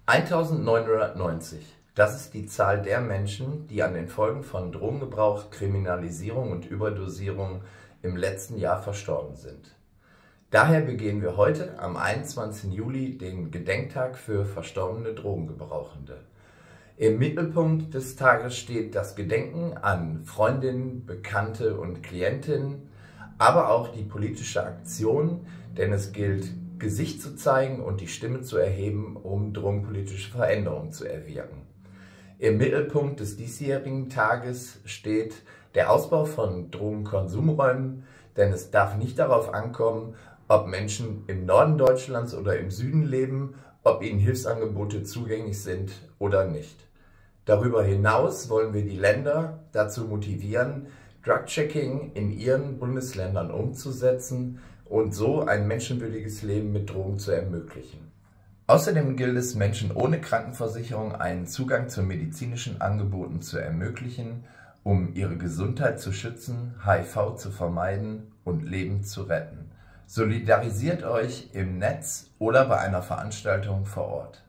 1990. Das ist die Zahl der Menschen, die an den Folgen von Drogengebrauch, Kriminalisierung und Überdosierung im letzten Jahr verstorben sind. Daher begehen wir heute am 21. Juli den Gedenktag für verstorbene Drogengebrauchende. Im Mittelpunkt des Tages steht das Gedenken an Freundinnen, Bekannte und Klientinnen, aber auch die politische Aktion, denn es gilt, Gesicht zu zeigen und die Stimme zu erheben, um drogenpolitische Veränderungen zu erwirken. Im Mittelpunkt des diesjährigen Tages steht der Ausbau von Drogenkonsumräumen, denn es darf nicht darauf ankommen, ob Menschen im Norden Deutschlands oder im Süden leben, ob ihnen Hilfsangebote zugänglich sind oder nicht. Darüber hinaus wollen wir die Länder dazu motivieren, Drug-Checking in ihren Bundesländern umzusetzen und so ein menschenwürdiges Leben mit Drogen zu ermöglichen. Außerdem gilt es, Menschen ohne Krankenversicherung einen Zugang zu medizinischen Angeboten zu ermöglichen, um ihre Gesundheit zu schützen, HIV zu vermeiden und Leben zu retten. Solidarisiert euch im Netz oder bei einer Veranstaltung vor Ort.